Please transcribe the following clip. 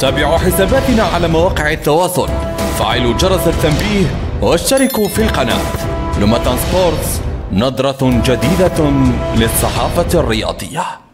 تابعوا حساباتنا على مواقع التواصل، فعلوا جرس التنبيه واشتركوا في القناة. لوماتان سبورتس، نظرة جديدة للصحافة الرياضية.